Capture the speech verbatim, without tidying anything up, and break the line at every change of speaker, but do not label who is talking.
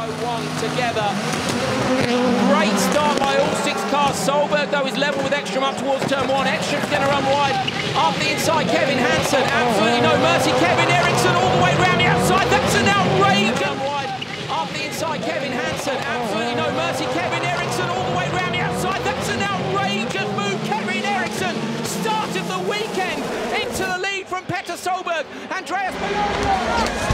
oh one together. Great start by all six cars. Solberg, though, is level with Ekstrom up towards turn one. Ekstrom's going to run wide. Up the inside, Kevin Hansen. Absolutely no mercy. Kevin Eriksson all the way round the outside. That's an outrageous. Run wide. Up the inside, Kevin Hansen. Absolutely no mercy. Kevin Eriksson all the way round the outside. That's an outrageous move. Kevin Eriksson started the weekend into the lead from Petter Solberg. Andreas